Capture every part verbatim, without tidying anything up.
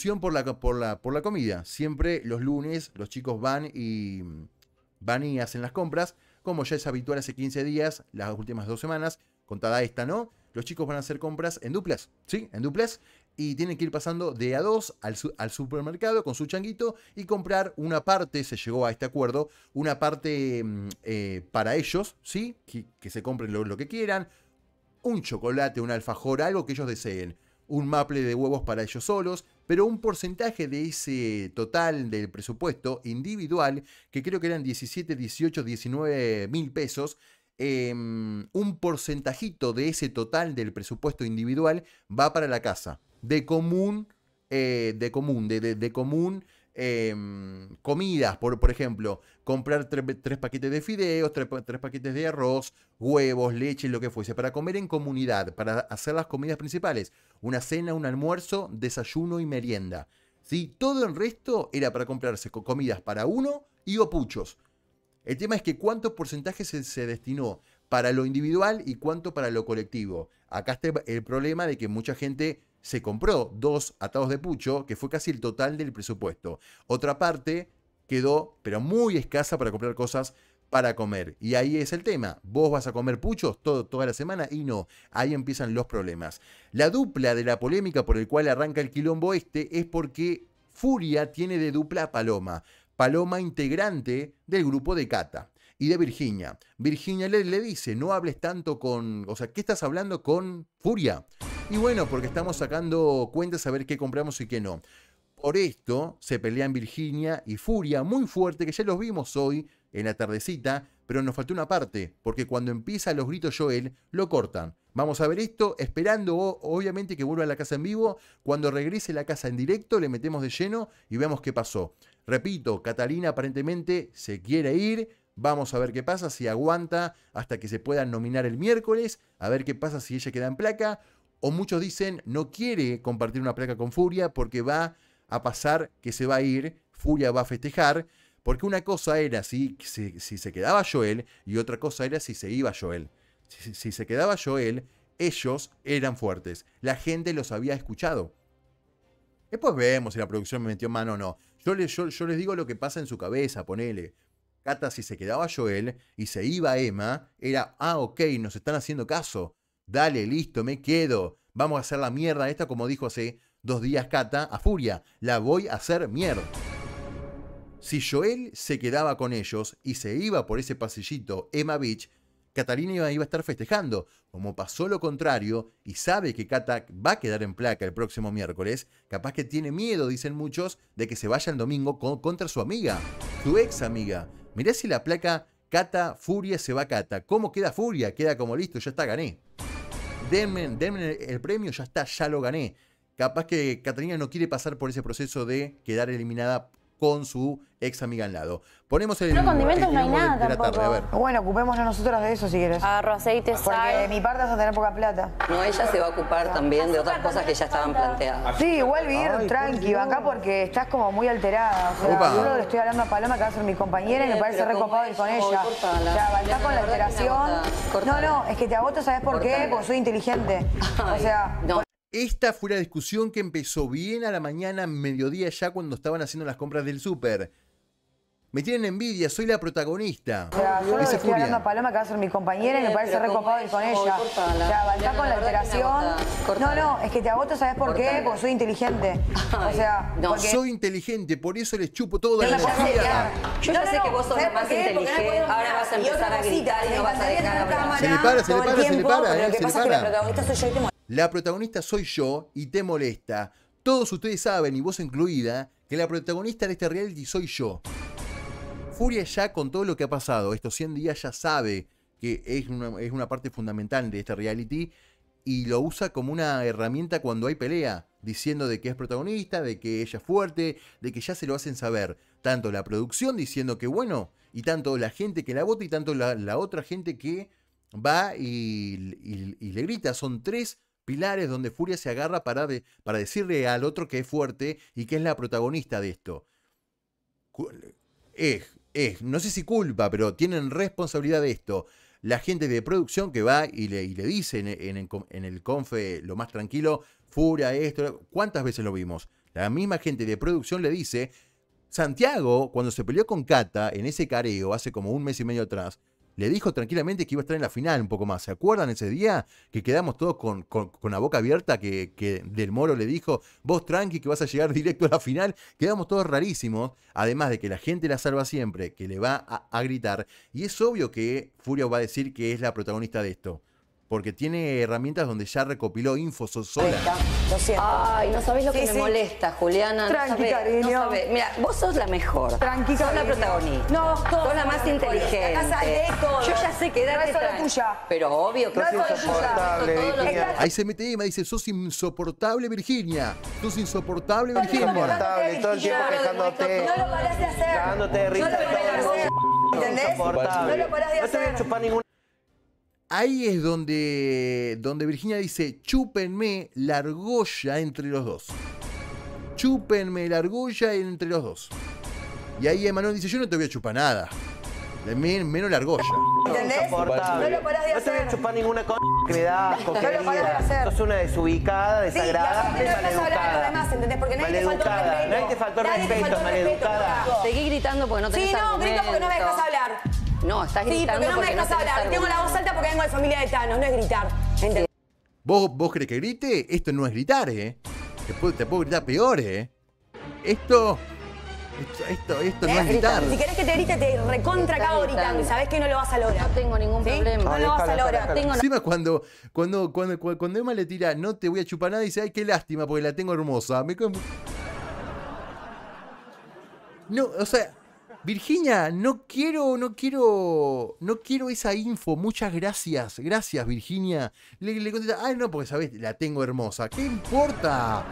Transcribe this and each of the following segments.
discusión por la, por la, por la comida. Siempre los lunes los chicos van y, van y hacen las compras, como ya es habitual hace quince días, las últimas dos semanas, contada esta, ¿no? Los chicos van a hacer compras en duplas, ¿sí? En duplas, y tienen que ir pasando de a dos al, al supermercado con su changuito y comprar una parte, se llegó a este acuerdo, una parte eh, para ellos, ¿sí? Que, que se compren lo, lo que quieran, un chocolate, un alfajor, algo que ellos deseen, un maple de huevos para ellos solos, pero un porcentaje de ese total del presupuesto individual, que creo que eran diecisiete, dieciocho, diecinueve mil pesos, eh, un porcentajito de ese total del presupuesto individual va para la casa, de común, eh, de común, de, de, de común, eh, comidas, por, por ejemplo, comprar tre, tres paquetes de fideos, tres, tres paquetes de arroz, huevos, leche, lo que fuese, para comer en comunidad, para hacer las comidas principales, una cena, un almuerzo, desayuno y merienda, ¿sí? Todo el resto era para comprarse comidas para uno y o puchos. El tema es que cuánto porcentaje se, se destinó para lo individual y cuánto para lo colectivo. Acá está el problema de que mucha gente se compró dos atados de pucho, que fue casi el total del presupuesto. Otra parte quedó, pero muy escasa, para comprar cosas para comer. Y ahí es el tema. ¿Vos vas a comer puchos todo, toda la semana? Y no. Ahí empiezan los problemas. La dupla de la polémica por el cual arranca el quilombo este es porque Furia tiene de dupla a Paloma. Paloma, integrante del grupo de Cata y de Virginia. Virginia le, le dice, no hables tanto con... O sea, ¿qué estás hablando con Furia? Y bueno, porque estamos sacando cuentas a ver qué compramos y qué no. Por esto se pelean Virginia y Furia muy fuerte, que ya los vimos hoy en la tardecita, pero nos faltó una parte, porque cuando empieza los gritos Joel, lo cortan. Vamos a ver esto, esperando obviamente que vuelva a la casa en vivo. Cuando regrese la casa en directo, le metemos de lleno y vemos qué pasó. Repito, Catalina aparentemente se quiere ir. Vamos a ver qué pasa, si aguanta hasta que se puedan nominar el miércoles, a ver qué pasa si ella queda en placa. O muchos dicen no quiere compartir una placa con Furia porque va a pasar que se va a ir, Furia va a festejar, porque una cosa era si, si, si se quedaba Joel y otra cosa era si se iba Joel. Si, si se quedaba Joel, ellos eran fuertes, la gente los había escuchado. Después vemos si la producción me metió mano o no. Yo les, yo, yo les digo lo que pasa en su cabeza, ponele. Cata, si se quedaba Joel y se iba Emma, era, ah, ok, nos están haciendo caso. Dale, listo, me quedo. Vamos a hacer la mierda esta, como dijo hace dos días Cata, a Furia. La voy a hacer mierda. Si Joel se quedaba con ellos y se iba por ese pasillito Emma Beach, Catalina iba, iba a estar festejando. Como pasó lo contrario y sabe que Cata va a quedar en placa el próximo miércoles, capaz que tiene miedo, dicen muchos, de que se vaya el domingo con, contra su amiga, su ex amiga. Mirá si la placa Cata, Furia, se va Cata. ¿Cómo queda Furia? Queda como listo, ya está, gané. Denme, denme el premio, ya está, ya lo gané. Capaz que Catalina no quiere pasar por ese proceso de quedar eliminada con su ex amiga al lado. Ponemos el... No, condimentos el no hay nada de, de la tarde, a ver. Bueno, ocupémonos nosotros de eso si quieres. Agarro aceite, Porque sal. de mi parte vas a tener poca plata. No, ella se va a ocupar también de otras cosas que ya estaban planteadas. Sí, igual vivir Ay, tranqui, acá porque estás como muy alterada. O sea, Opa. yo le estoy hablando a Paloma, que va a ser mi compañera, y me Eh, parece pero recopado como ir con es, ella. cortala. O sea, avanzá No, con la la verdad que me alteración. agota. No, Cortala. no, es que te agoto, ¿sabes por qué? Cortala. Porque soy inteligente. O Ay, sea... no. Esta fue la discusión que empezó bien a la mañana, mediodía ya, cuando estaban haciendo las compras del súper. Me tienen envidia, soy la protagonista. O sea, yo le Dice estoy Furia. hablando a Paloma, que va a ser mi compañera, y me Eh, parece pero como recopado ir es, con no, ella. cortala. O sea, avanzá Ya, con la la verdad que me alteración. agota. No, Cortala. no, es que te agoto, ¿sabes por qué? Cortala. Porque soy inteligente. O Ay, sea, no. porque... Soy inteligente, por eso les chupo toda No la me podés energía. quedar. Yo No, ya no, sé no, que vos sos ¿sabes la más por qué? Porque no me inteligente. puedo Ahora dominar. vas a Y empezar otra a cosita, gritar y me no vas a encantaría dejar tener hablar. cámara Se le para, se le todo el para, se le tiempo, para, pero eh, lo que se le pasa es que la para. protagonista soy yo y te molesta. La protagonista soy yo y te molesta. Todos ustedes saben, y vos incluida, que la protagonista de este reality soy yo. Furia ya, con todo lo que ha pasado estos cien días, ya sabe que es una, es una parte fundamental de este reality y lo usa como una herramienta cuando hay pelea, diciendo de que es protagonista, de que ella es fuerte, de que ya se lo hacen saber. Tanto la producción diciendo que bueno, y tanto la gente que la vota y tanto la, la otra gente que va y, y, y le grita. Son tres pilares donde Furia se agarra para, de, para decirle al otro que es fuerte y que es la protagonista de esto. Es, es, no sé si culpa, pero tienen responsabilidad de esto. La gente de producción que va y le, y le dice en, en, en el confe lo más tranquilo, Furia, esto, ¿cuántas veces lo vimos? La misma gente de producción le dice, Santiago, cuando se peleó con Cata en ese careo hace como un mes y medio atrás, le dijo tranquilamente que iba a estar en la final un poco más. ¿Se acuerdan ese día que quedamos todos con, con, con la boca abierta? Que, que Del Moro le dijo, vos tranqui que vas a llegar directo a la final. Quedamos todos rarísimos. Además de que la gente la salva siempre, que le va a, a gritar. Y es obvio que Furia va a decir que es la protagonista de esto. Porque tiene herramientas donde ya recopiló info sola. Lo siento. Ay, no sabés lo que Sí, me sí. molesta, Juliana. Tranqui, no sabés, cariño. no sabés. Mira, vos sos la mejor. Tranqui, sos la cariño. protagonista. No, todos sos la somos más las mejores. inteligente. Acá sale todo. Yo ya sé que No date es solo tranqui. tuya. Pero obvio que No es sos solo tuya. Insoportable, todos los Virginia. días. Ahí se mete Emma y dice, sos insoportable, Virginia. Sos insoportable, Virginia. Insoportable, todo el tiempo quejándote. No lo parás de hacer. Cagándote de risa No lo todo parás de el hacer. mundo. ¿Entendés? Insoportable. No lo parás de No te voy a hacer. chupar ninguna. Ahí es donde, donde Virginia dice, chúpenme la argolla entre los dos. Chúpenme la argolla entre los dos. Y ahí Emanuel dice, yo no te voy a chupar nada. Men- menos la argolla. ¿Entendés? Insoportable. No lo parás de No te voy a hacer. chupar ninguna cosa que me da asco, No lo parás de querida. hacer. Sos una desubicada, Sí, y aparte desagradable, no dejas hablar a los maleducada. demás, ¿entendés? Porque nadie te faltó el Maleducada. respeto. Nadie te faltó el Nadie te respeto, faltó el respeto, maleducada. carajo. Seguí gritando porque no tenés Sí, no, grito porque no me dejas hablar. No, estás Sí, gritando porque no me dejas tenés hablar. Tengo la voz argumentos. alta porque vengo de familia de Thanos, no es gritar. ¿Entendés? ¿Vos, ¿Vos crees que grite? Esto no es gritar, ¿eh? Te puedo, te puedo gritar peor, ¿eh? Esto... Esto, esto, esto no es gritar. Si querés que te grite, te recontra Estás acabo gritando. gritando. Y sabés que no lo vas a No lograr. tengo ningún ¿Sí? problema. No lo vas a Déjalo, lograr. déjalo. Tengo Encima cuando, cuando, cuando, cuando Emma le tira, no te voy a chupar nada, dice, ay, qué lástima, porque la tengo hermosa. Me como... No, o sea, Virginia, no quiero, no quiero, no quiero esa info. Muchas gracias, gracias, Virginia. Le, le contesta, ay, no, porque sabes, la tengo hermosa. ¿Qué importa?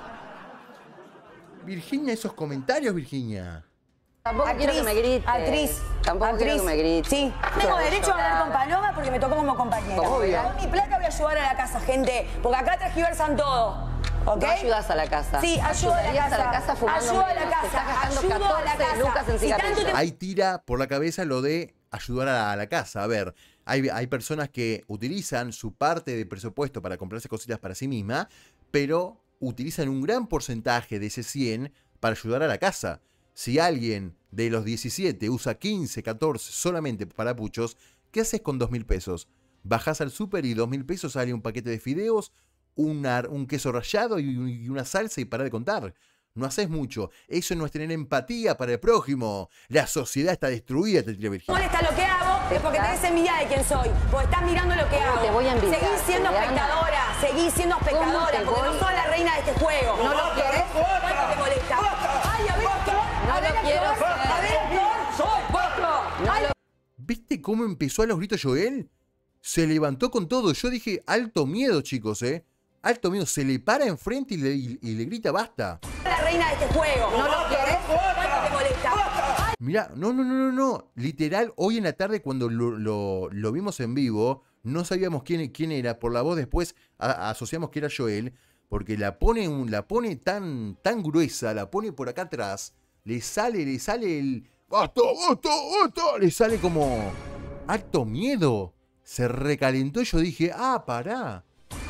Virginia, esos comentarios, Virginia. Tampoco quiero que me grites. Actriz. Tampoco actriz. quiero que me grites. Sí. Tengo derecho a hablar con Paloma porque me tocó como compañera. Obvio. Con mi plata voy a ayudar a la casa, gente. Porque acá transgiversan todo. ¿Ok? No ayudas a la casa. Sí, ayudo a la Ayudarías casa. a la casa fumando Ayudo a la menos. Te casa. estás gastando Ayudo a la catorce casa. lucas en Si tanto cigarrillos. te- Ahí tira por la cabeza lo de ayudar a la, a la casa. A ver, hay, hay personas que utilizan su parte de presupuesto para comprarse cositas para sí misma, pero utilizan un gran porcentaje de ese cien para ayudar a la casa. Si alguien de los diecisiete usa quince, catorce solamente para puchos, ¿qué haces con dos mil pesos? Bajás al súper y dos mil pesos sale un paquete de fideos, una- un queso rallado y, y una salsa y para de contar. No haces mucho. Eso no es tener empatía para el prójimo. La sociedad está destruida, te tira Virginia. molesta lo que hago, es porque tenés envidia de quién soy. Porque estás mirando lo que ¿Cómo hago. te voy a envidiar, Seguís siendo Juliana? espectadora, seguís siendo espectadora, te porque voy? no sos la reina de este juego. No lo ¿Querés? ¿Cuánto te molesta? Ay, a ver, actor. No A ver, lo quiero actor. ser. A ver, actor. Soy vos. No lo ¿Viste cómo empezó a los gritos Joel? Se levantó con todo. Yo dije, alto miedo, chicos, ¿eh? Alto miedo. Se le para enfrente y le, y- y le grita, basta. La reina de este juego. ¿No lo querés? ¿Cuánto te molesta? Mirá, no, no, no, no, no. Literal, hoy en la tarde cuando lo, lo- lo vimos en vivo, no sabíamos quién, quién era. Por la voz después a- asociamos que era Joel, porque la pone, un- la pone tan, tan gruesa, la pone por acá atrás, le sale, le sale el... ¡Basta, basta, basta! Le sale como... Alto miedo. Se recalentó y yo dije, ah, pará.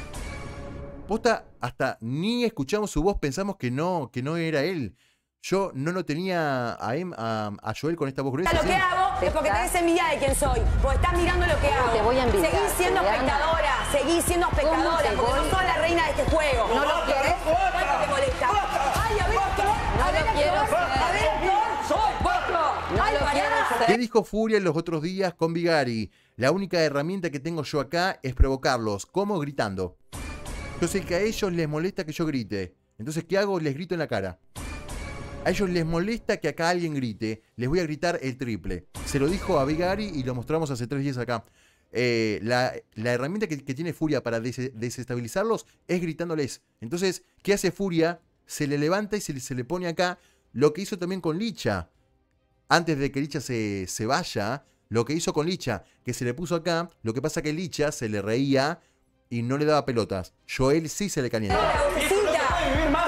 Posta, hasta ni escuchamos su voz, pensamos que no, que no era él. Yo no lo tenía a, em- a, a Joel con esta voz gruesa. Lo que ¿sí? hago es porque tenés envidia de quién soy. Porque estás mirando lo que ¿Cómo hago. te voy a envidiar, Seguís siendo Juliana? espectadora, seguís siendo espectadora, te porque voy? no sos la reina de este juego. No lo querés? ¿Cuánto te molesta? Ay, a ver, actor. No A lo ver, quiero actor. ser. A ver, actor. Soy vos. No Ay, lo pará. quiero ser. ¿Qué dijo Furia los otros días con Vigari? La única herramienta que tengo yo acá es provocarlos. ¿Cómo? Gritando. Yo sé que a ellos les molesta que yo grite. Entonces, ¿qué hago? Les grito en la cara. A ellos les molesta que acá alguien grite. Les voy a gritar el triple. Se lo dijo a Vigari y lo mostramos hace tres días acá. Eh, la, la herramienta que, que tiene Furia para des- desestabilizarlos es gritándoles. Entonces, ¿qué hace Furia? Se le levanta y se le, se le pone acá lo que hizo también con Licha. Antes de que Licha se, se vaya, lo que hizo con Licha, que se le puso acá, lo que pasa que Licha se le reía y no le daba pelotas. Joel sí se le calienta. Vocecita. ¿Qué te pasa?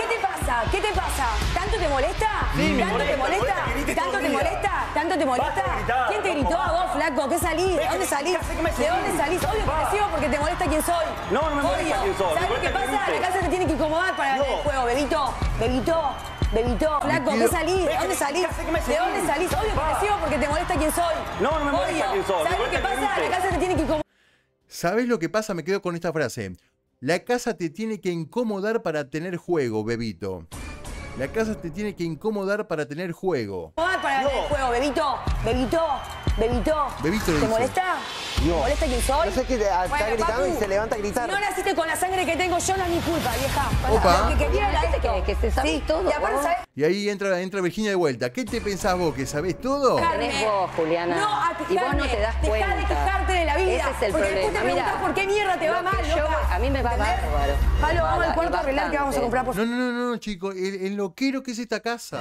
pasa? ¿Qué te pasa? ¿Tanto te molesta? Sí, me ¿Tanto te molesta, molesta? molesta que grites ¿Tanto todo te el día. molesta? ¿Tanto te molesta? Basta de gritar, ¿Quién te vamos, gritó a basta. vos, flaco? ¿Qué salís? ¿De Ves dónde que- salís? ya sé que me ¿De dónde seguís. salís? Obvio que Va. te sigo porque te molesta quién soy. No, no me molesta Obvio. quién sos, me ¿Sabés molesta qué que pasa? grites. La casa te tiene que incomodar para No. el juego, bebito. Bebito. Bebito. Flaco, ¿qué quiero- salís? ¿De Ves dónde que- salís? ya sé que me ¿De dónde seguís. salís? Obvio que Va. te sigo porque te molesta quién soy. No, no me molesta Obvio. quién sos, me ¿Sabés molesta qué que pasa? La grites. casa te tiene que incomodar. ¿Sabes lo que pasa? Me quedo con esta frase. La casa te tiene que incomodar para tener juego, bebito. La casa te tiene que incomodar para tener juego. para No. el juego, bebito, bebito, bebito. Bebito le ¿Te dice. molesta? ¿Te No. molesta quién soy? No sé qué, está Bueno, gritando y Papu, se levanta a gritar. Si no naciste con la sangre que tengo yo, no es mi culpa, vieja. Opa. Lo que quería era Viste esto. que- que se sabe Sí, todo, Y aparte, vos. ¿sabés? Y ahí entra, entra Virginia de vuelta. ¿Qué te pensás vos? ¿Que sabés todo? Tenés vos, Juliana. No, a Y vos quejarme. no te das Dejá cuenta. de quejarte de la vida. Ese es el porque problema. después te preguntás Mira, por qué mierda te va lo que mal, yo- loca. a mí me va ¿Entendés? bárbaro. Palo, vamos Nada, al cuarto y a arreglar que vamos a bastante. comprar por No, no, no, no, chicos. El, el loquero que es esta casa.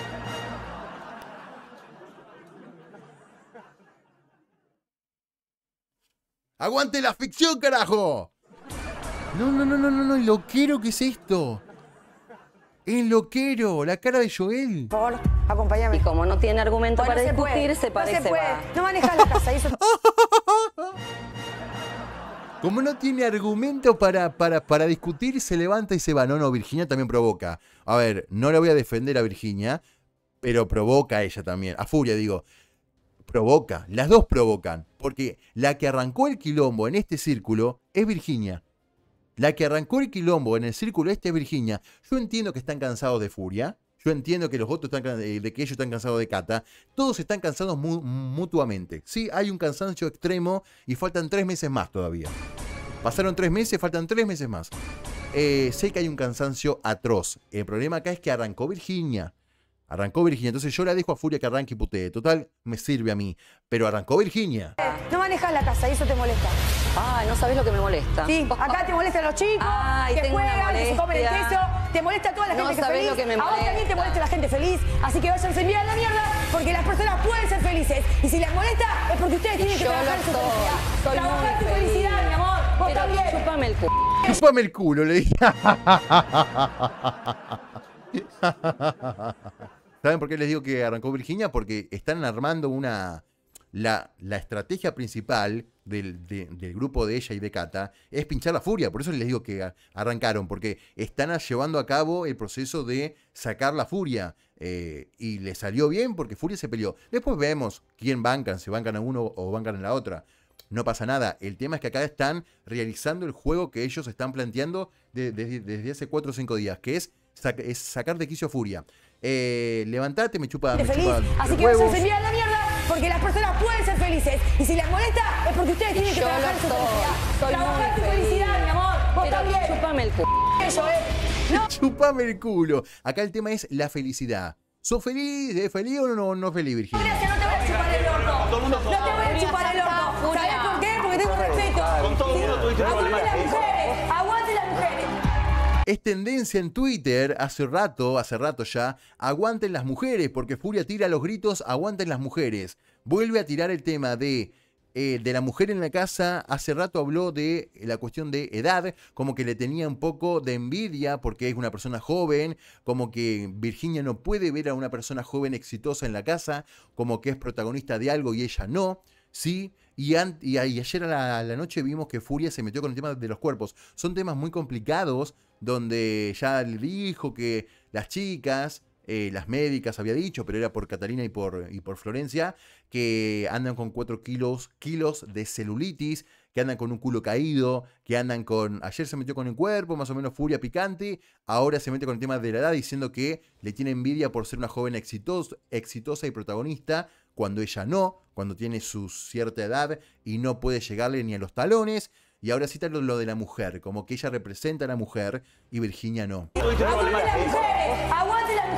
¡Aguante la ficción, carajo! No, no, no, no, no, no. El loquero que es esto. El loquero. La cara de Joel. Por favor, acompáñame. Y como no tiene argumento Bueno, para no se discutir, puede. se para no y se se puede. va. No manejas la casa, y eso Como no tiene argumento para, para, para discutir, se levanta y se va. No, no, Virginia también provoca. A ver, no le voy a defender a Virginia, pero provoca a ella también. A Furia, digo. Provoca. Las dos provocan. Porque la que arrancó el quilombo en este círculo es Virginia. La que arrancó el quilombo en el círculo este es Virginia. Yo entiendo que están cansados de Furia. Yo entiendo que los otros están can- eh, de que ellos están cansados de Cata. Todos están cansados mu- mutuamente. Sí, hay un cansancio extremo y faltan tres meses más todavía. Pasaron tres meses, faltan tres meses más. Eh, sé que hay un cansancio atroz. El problema acá es que arrancó Virginia. Arrancó Virginia. Entonces yo la dejo a Furia que arranque y putee. Total, me sirve a mí. Pero arrancó Virginia. no manejas la casa, y eso te molesta. Ay, no sabés lo que me molesta. Sí, acá te molestan los chicos, Ay, que tengo una juegan, que se comen el molestia. queso, te molesta toda la No gente que es sabés feliz. lo que me A vos también te molesta. molesta la gente feliz, así que váyanse bien a la mierda, porque las personas pueden ser felices. Y si les molesta, es porque ustedes tienen que Yo trabajar lo en su soy. felicidad. Soy Trabajar muy tu feliz. felicidad, mi amor. Vos Pero también. chúpame el cu... Chúpame el culo, le dije. ¿Saben por qué les digo que arrancó Virginia? Porque están armando una... La, la estrategia principal del, de- del grupo de ella y de Cata es pinchar la furia. Por eso les digo que a- arrancaron, porque están a- llevando a cabo el proceso de sacar la furia. eh, y le salió bien porque Furia se peleó. Después vemos quién bancan, si bancan a uno o bancan a la otra. No pasa nada. El tema es que acá están realizando el juego que ellos están planteando de- de- desde hace cuatro o cinco días, que es, sac- es sacar de quicio a Furia. Eh, levantate, me chupa, me feliz, chupa así los que huevos. váyanse bien a la mierda, porque las personas pueden ser felices. Y si les molesta, es porque ustedes tienen que Yo trabajar en su lo soy. felicidad. Soy Trabajar muy tu feliz. felicidad, mi amor. Vos Pero también. chúpame el cu... Eso es. No. Chupame el culo. Acá el tema es la felicidad. ¿Sos feliz? ¿Es feliz o no, no feliz, Virginia? Gracias, no te voy a chupar el orto. No te voy a chupar el orto. ¿Sabés por qué? Porque tengo respeto. Con todo el mundo tuviste un Aguante problema. las mujeres. Aguante las mujeres. Es tendencia en Twitter hace rato, hace rato ya, aguanten las mujeres, porque Furia tira los gritos, aguanten las mujeres. Vuelve a tirar el tema de, eh, de la mujer en la casa, hace rato habló de la cuestión de edad, como que le tenía un poco de envidia porque es una persona joven, como que Virginia no puede ver a una persona joven exitosa en la casa, como que es protagonista de algo y ella no. Sí, y, an- y, a- y ayer a la, a la noche vimos que Furia se metió con el tema de los cuerpos. Son temas muy complicados, donde ya le dijo que las chicas, eh, las médicas había dicho, pero era por Catalina y por, y por Florencia, que andan con cuatro kilos, kilos de celulitis, que andan con un culo caído, que andan con... Ayer se metió con el cuerpo, más o menos Furia picante, ahora se mete con el tema de la edad, diciendo que le tiene envidia por ser una joven exitosa, exitosa y protagonista, cuando ella no, cuando tiene su cierta edad y no puede llegarle ni a los talones. Y ahora cita lo, lo de la mujer, como que ella representa a la mujer y Virginia no. Tuviste un Aguante problema. las mujeres. Aguante las